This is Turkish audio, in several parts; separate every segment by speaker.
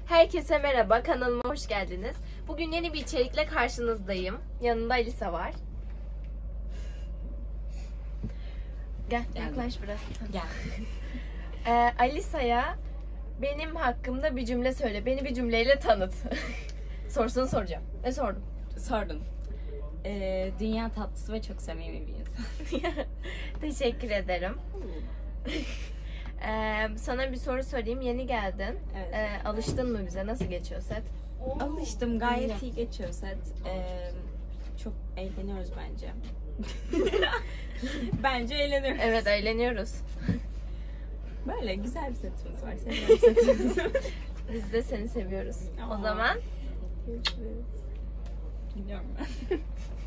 Speaker 1: Herkese merhaba, kanalıma hoş geldiniz. Bugün yeni bir içerikle karşınızdayım. Yanında Alisa var. Gel, yaklaş biraz. Gel. Alisa'ya benim hakkımda bir cümle söyle. Beni bir cümleyle tanıt. Sorusunu soracağım. Ne sordum?
Speaker 2: Sordun. Dünya tatlısı ve çok samimi bir insan.
Speaker 1: Teşekkür ederim. Sana bir soru sorayım. Yeni geldin.
Speaker 2: Evet.
Speaker 1: Alıştın mı bize? Nasıl geçiyor set?
Speaker 2: Alıştım. Gayet iyi geçiyor set. Çok eğleniyoruz bence. Bence eğleniyoruz.
Speaker 1: Evet, eğleniyoruz.
Speaker 2: Böyle güzel bir setimiz var. Seviyorum setimizi.
Speaker 1: Biz de seni seviyoruz. O zaman
Speaker 2: Görüşürüz. Gidiyorum ben.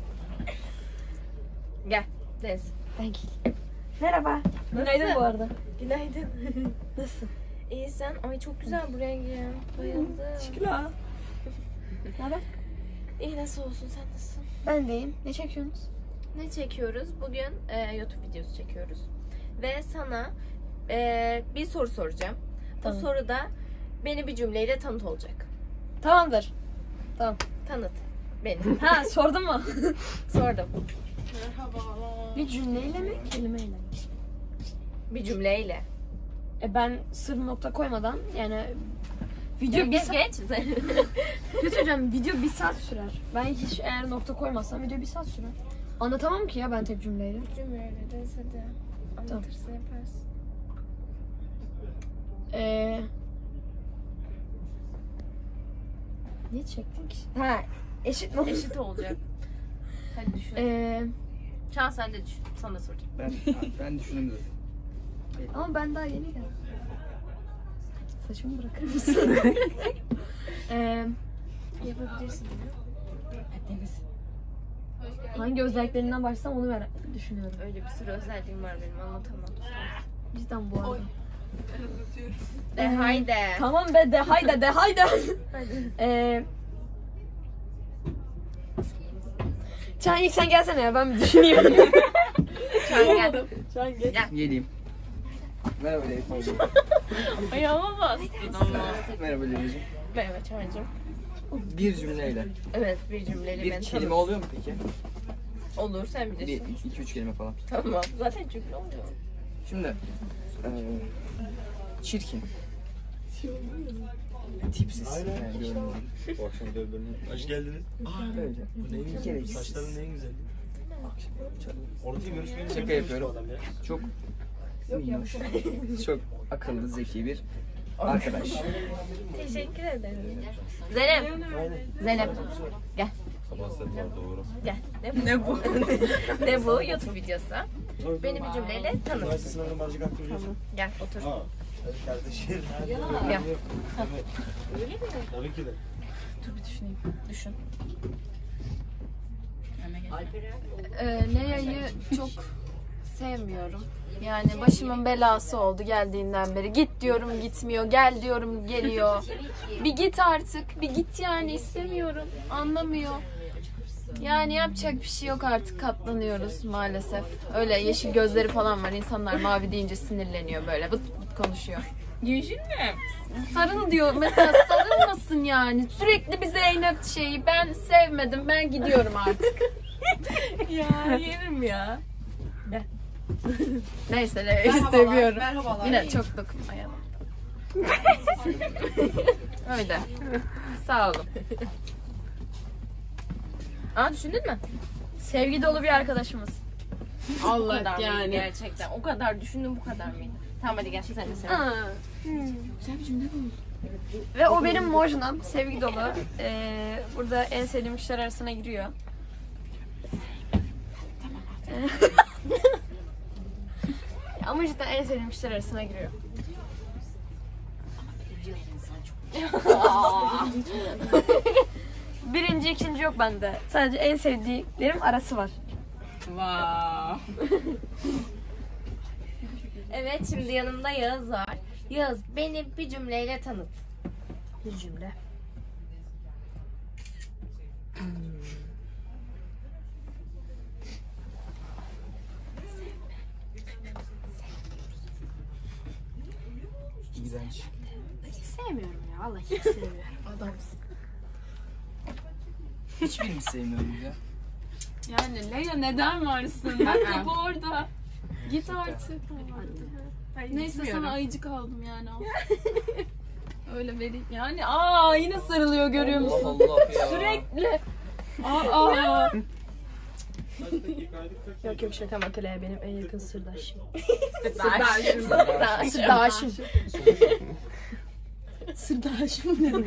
Speaker 1: gel. Deniz.
Speaker 3: Ben geleyim. Merhaba. Günaydın bu arada.
Speaker 1: Günaydın.
Speaker 3: Nasılsın?
Speaker 1: İyi sen? Ay çok güzel bu rengin. Bayıldım.
Speaker 3: Teşekkürler. Ne haber?
Speaker 1: İyi, nasıl olsun, sen nasılsın?
Speaker 3: Ben deyim. Ne çekiyorsunuz?
Speaker 1: Ne çekiyoruz? Bugün YouTube videosu çekiyoruz. Ve sana bir soru soracağım.
Speaker 3: Tamam.
Speaker 1: Bu soruda beni bir cümleyle tanıt olacak.
Speaker 3: Tamamdır. Tamam.
Speaker 1: Tanıt beni.
Speaker 3: Ha sordun mu?
Speaker 1: Sordum.
Speaker 3: Bir cümleyle mi? Kelimeyle mi?
Speaker 1: Bir cümleyle.
Speaker 3: Ben sır nokta koymadan yani video bir
Speaker 1: Geç
Speaker 3: saat...
Speaker 1: geç.
Speaker 3: Lütfen video bir saat sürer. Ben hiç eğer nokta koymazsam video bir saat sürer. Anlatamam ki ya ben tek cümleyle.
Speaker 1: Cümleyle Deniz, hadi. Anlatırsın, yaparsın.
Speaker 3: Niye çektin ki? Ha eşit mi?
Speaker 1: Eşit olacak. Hadi düşün. Çağ, sen de düşün. Sana soracağım.
Speaker 4: Ben düşünemiyorum.
Speaker 3: Ama ben daha yeni geldim. Saçımı bırakır mısın?
Speaker 1: Yapabilirsin.
Speaker 2: Deniz.
Speaker 3: Hangi özelliklerinden başlasam onu düşünüyorum.
Speaker 1: Öyle bir sürü özelliğim var benim, anlatamam.
Speaker 3: Cidden bu arada.
Speaker 1: De haydi.
Speaker 3: Tamam be de haydi de haydi. Çağan ilk sen gelsene ya, ben bir düşüneyim.
Speaker 1: Çağ gel.
Speaker 3: Çağan gel.
Speaker 4: Geleyim. Merhaba Leyla.
Speaker 1: Ayağıma bastın ama.
Speaker 4: Merhaba Leyla'cığım.
Speaker 1: Merhaba Çağ'cığım.
Speaker 4: Bir cümleyle.
Speaker 1: Evet, bir cümleyle
Speaker 4: Bir
Speaker 1: beni
Speaker 4: kelime
Speaker 1: tanıt.
Speaker 4: oluyor mu peki?
Speaker 1: Olur, sen
Speaker 4: Bir,
Speaker 1: bilirsin.
Speaker 4: iki, üç kelime falan.
Speaker 1: Tamam. Zaten cümle oluyor.
Speaker 4: Şimdi çirkin. Tipsiz. Yani görünüyor.
Speaker 5: Bu akşam dövdürün. Hoş geldiniz.
Speaker 4: Öyle.
Speaker 5: Bu neyin güzel?
Speaker 4: Gereksiz.
Speaker 5: Saçların neyin güzel? Orada görüşmeyi
Speaker 4: Şaka yapıyorum. Çok minnoş, çok akıllı, zeki bir arkadaş.
Speaker 1: Teşekkür ederim. Zeynep. Zeynep. Gel.
Speaker 5: Sabah set var doğru.
Speaker 1: Gel. Ne bu? Ne bu? YouTube videosu. Beni bir cümleyle tanıt.
Speaker 5: Üniversite sınavına barajı kalktı biliyorsun.
Speaker 1: Gel otur.
Speaker 5: Ha. Hadi kardeşim.
Speaker 1: Gel.
Speaker 5: Tabii ki de.
Speaker 1: Dur bir düşüneyim. Düşün.
Speaker 6: Leyla'yı çok sevmiyorum. Yani başımın belası oldu geldiğinden beri. Git diyorum gitmiyor, gel diyorum geliyor. Bir git artık, bir git yani, istemiyorum. Anlamıyor. Yani yapacak bir şey yok, artık katlanıyoruz maalesef. Öyle yeşil gözleri falan var. İnsanlar mavi deyince sinirleniyor böyle. Bıt bıt konuşuyor.
Speaker 2: Gülşün mü?
Speaker 6: Sarıl diyor mesela, sarılmasın yani. Sürekli bir Zeynep şeyi. Ben sevmedim, ben gidiyorum artık.
Speaker 1: Ya yerim ya.
Speaker 6: Neyse Leyla'yı seviyorum. Yine çok dokunmayalım. Öyle. Sağ olun.
Speaker 1: Aa, düşündün mü?
Speaker 3: Sevgi dolu bir arkadaşımız.
Speaker 1: Allah yani. Mıydı gerçekten? O kadar düşündüm, bu kadar mıydı? Tamam hadi gel, sen de sev.
Speaker 3: Ve o benim mojnam. Sevgi dolu. Burada en sevdiğim kişiler arasına giriyor. Ama cidden en sevdiğim kişiler arasına giriyor. Birinci, ikinci yok bende. Sadece en sevdiklerim arası var.
Speaker 2: Wow.
Speaker 1: Evet, şimdi yanımda Yağız var. Yağız, beni bir cümleyle tanıt.
Speaker 3: Bir cümle.
Speaker 4: İğrenç.
Speaker 3: Hiç sevmiyorum ya. ya. Vallahi hiç sevmiyorum.
Speaker 1: Adamsın.
Speaker 4: Hiçbirini sevmiyorum ya.
Speaker 6: Yani Leya neden varsın? Bak kapı orada. Git artık. Neyse sana ayıcık aldım yani. Öyle vereyim. Yani yine sarılıyor görüyor musun?
Speaker 4: Allah ya.
Speaker 6: Sürekli.
Speaker 3: Yok şaka makaleye benim en yakın sırdaşım.
Speaker 1: Sırdaşım.
Speaker 3: Sırdaşım ne?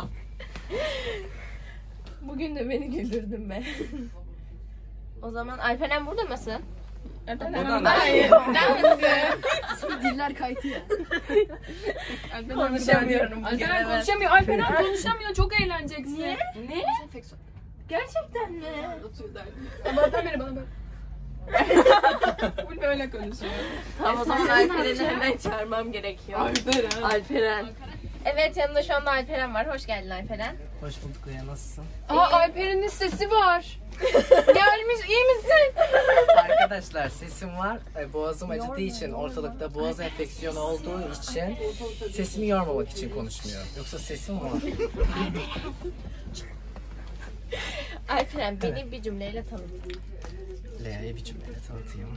Speaker 1: Bugün de beni güldürdün be. O zaman Alperen burada mısın?
Speaker 4: Buradan
Speaker 1: Hayır. Burada mısın?
Speaker 3: Diller kaydı ya.
Speaker 1: Konuşamıyorum.
Speaker 6: Alperen konuşamıyor. Alperen konuşamıyor. Çok eğleneceksin.
Speaker 1: Niye? Ne? Gerçekten mi?
Speaker 3: Sabahtan beri bana bak.
Speaker 6: Bu böyle konuşuyor.
Speaker 1: Tamam o zaman Alperen'i hemen çağırmam gerekiyor. Alperen. Evet yanımda şu anda Alperen var. Hoş geldin Alperen.
Speaker 4: Hoş bulduk Leya, nasılsın?
Speaker 6: Alperen'in sesi var. Gelmiş, iyi misin?
Speaker 7: Arkadaşlar sesim var. Boğazım acıdığı için, ortalıkta boğaz enfeksiyonu olduğu için sesimi yormamak için konuşmuyorum. Yoksa sesim var.
Speaker 1: Alperen beni bir cümleyle tanıt.
Speaker 7: Lea'yı bir cümleyle tanıtayım.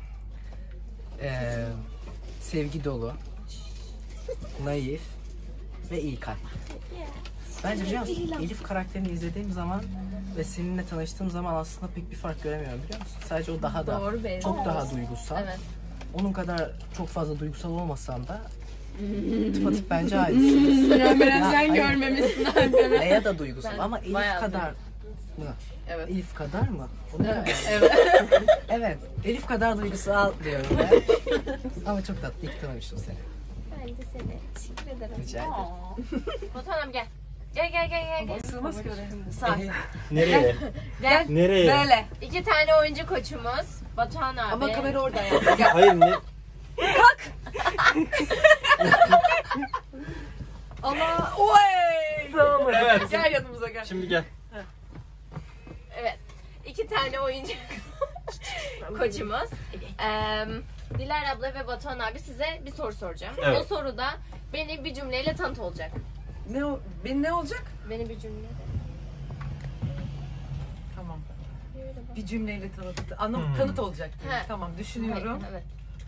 Speaker 7: Sevgi dolu, naif ve iyi kalp. Bence biliyor musun? Elif karakterini izlediğim zaman ve seninle tanıştığım zaman aslında pek bir fark göremiyorum biliyor musun? Sadece o daha da
Speaker 1: Doğru be.
Speaker 7: çok daha duygusal.
Speaker 1: Evet.
Speaker 7: Onun kadar çok fazla duygusal olmasam da tıpatıp bence aynısınız.
Speaker 6: Sen görmemişsin Alperen.
Speaker 7: Leia da duygusal
Speaker 1: Ben
Speaker 7: ama Elif
Speaker 1: bayağı
Speaker 7: kadar mı?
Speaker 1: Evet.
Speaker 7: Elif kadar mı?
Speaker 1: Evet.
Speaker 7: Evet. Elif kadar duygusal diyorum ben. Ama çok tatlı. İlk tanımıştım seni.
Speaker 1: Ben de seni. Teşekkür ederim.
Speaker 7: Rica ederim.
Speaker 1: Batuhan abi gel. Gel.
Speaker 7: Sığmaz ki
Speaker 1: Sağ.
Speaker 5: Nereye?
Speaker 1: Gel.
Speaker 5: Nereye?
Speaker 1: Böyle. 2 tane oyuncu koçumuz. Batuhan abi.
Speaker 3: Ama kamera orada ya.
Speaker 5: Hayır ne?
Speaker 3: Ama oy!
Speaker 5: Tamam evet.
Speaker 3: Gel yanımıza gel.
Speaker 5: Şimdi gel.
Speaker 1: Evet. 2 tane oyuncu koçumuz. Dilara abla ve Batuhan abi size bir soru soracağım.
Speaker 5: Evet.
Speaker 1: O soruda beni bir cümleyle tanıt olacak.
Speaker 3: Benim ne olacak?
Speaker 1: Beni bir cümleyle.
Speaker 3: Tamam. Bir cümleyle tanıt. Tanıt olacak.
Speaker 1: He.
Speaker 3: Tamam düşünüyorum.
Speaker 1: Evet.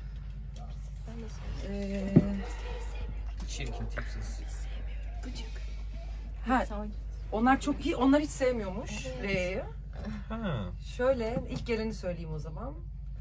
Speaker 4: Çirkin, tipsiz.
Speaker 3: Ha, onlar hiç sevmiyormuş Lea'yı.
Speaker 5: Ha.
Speaker 3: Şöyle ilk geleni söyleyeyim o zaman.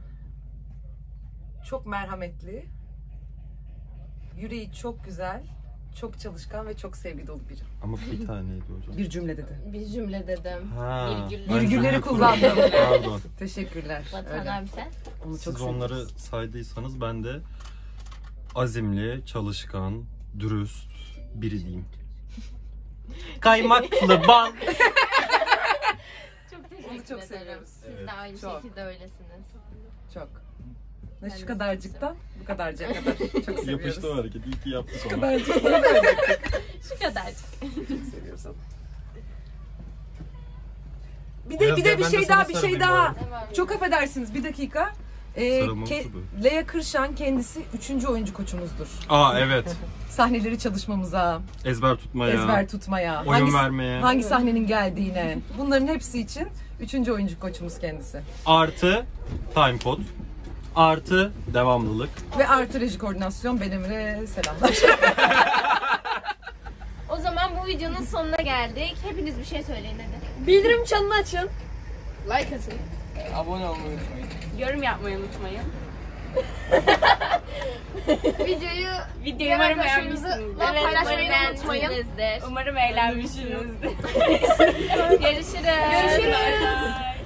Speaker 3: Çok merhametli. Yüreği çok güzel. Çok çalışkan ve çok sevgi dolu biri.
Speaker 5: Ama bir taneydi hocam.
Speaker 3: Bir cümle dedi.
Speaker 1: Bir cümle dedim.
Speaker 5: Ha.
Speaker 3: Virgülleri kullandım.
Speaker 5: Pardon.
Speaker 3: Teşekkürler.
Speaker 1: Batuhan
Speaker 3: Öyle.
Speaker 1: abi sen?
Speaker 3: Onu çok
Speaker 5: Siz onları saydıysanız ben de azimli, çalışkan, dürüst biri diyeyim. Kaymaklı bal.
Speaker 1: Çok teşekkür
Speaker 3: Onu çok
Speaker 1: ederim.
Speaker 3: seviyoruz.
Speaker 1: Siz
Speaker 5: Evet.
Speaker 1: de aynı
Speaker 3: Çok.
Speaker 1: şekilde öylesiniz.
Speaker 3: Çok.
Speaker 1: Ben
Speaker 3: Şu
Speaker 1: de
Speaker 3: kadarcıktan bu kadarcığa kadar. Çok seviyoruz.
Speaker 5: Yapıştı o hareket. İyi ki yaptı sonra.
Speaker 3: Kadarcık. Bunu da öyle
Speaker 1: Şu kadarcık.
Speaker 3: seviyoruz onu.
Speaker 5: Biraz
Speaker 3: Bir de
Speaker 5: gel,
Speaker 3: bir
Speaker 5: ben
Speaker 3: şey
Speaker 5: de
Speaker 3: daha
Speaker 5: sana
Speaker 3: bir şey
Speaker 5: sarılayım
Speaker 3: daha.
Speaker 1: Devam
Speaker 3: Çok affedersiniz bir dakika.
Speaker 5: Sarılmamızı bu.
Speaker 3: Leia Kırşan kendisi 3. oyuncu koçumuzdur.
Speaker 5: Evet.
Speaker 3: Sahneleri çalışmamıza,
Speaker 5: Ezber tutmaya,
Speaker 3: ezber tutmaya,
Speaker 5: oyun vermeye.
Speaker 3: hangi sahnenin geldiğine, bunların hepsi için 3. oyuncu koçumuz kendisi.
Speaker 5: Artı time code. Artı devamlılık.
Speaker 3: Ve artı reji koordinasyon Benemre selamlar.
Speaker 1: O zaman bu videonun sonuna geldik. Hepiniz bir şey söyleyin hadi.
Speaker 3: Bildirim çanını açın.
Speaker 1: Like atın.
Speaker 4: Abone olmayı unutmayın.
Speaker 6: Yorum yapmayı unutmayın.
Speaker 1: Videoyu
Speaker 6: umarım
Speaker 1: beğenmişsinizdir.
Speaker 6: paylaşmayı
Speaker 1: unutmayın.
Speaker 6: Umarım eğlenmişsinizdir.
Speaker 1: Görüşürüz.
Speaker 6: Görüşürüz.